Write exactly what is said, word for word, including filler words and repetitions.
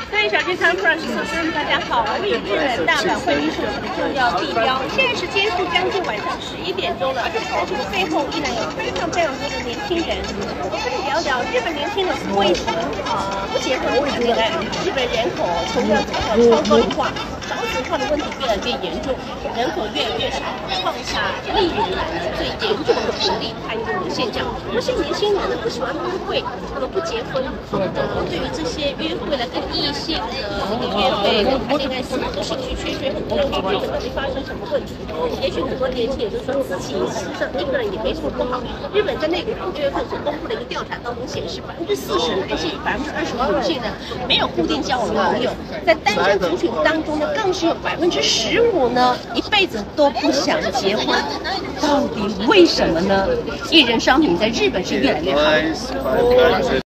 欢迎小剧场 Crush 所生，大家好，我与日本大阪会议所的重要地标。现在时间是将近晚上十一点钟了，但是背后依然有非常非常多的年轻人。我跟你聊聊日本年轻人为什么啊不结婚不谈恋爱？日本人口同样走向超高龄化。 少子化的问题越来越严重，人口越来越少，创下历年来最严重的土地贪污的现象。那些年轻人呢不喜欢约会，他们不结婚，呃，对于这些约会了跟异性的一个约会、跟谈恋爱什么都兴趣缺缺很多，觉得到底发生什么问题？也许很多年轻人就说自己事实上一个人也没什么不好。日本在那个五月份所公布的一个调查当中显示，百分之四十男性、百分之二十五女性呢没有固定交往的朋友，在单身族群当中呢。 更是有百分之十五呢，一辈子都不想结婚，到底为什么呢？艺人商品在日本是越来越好。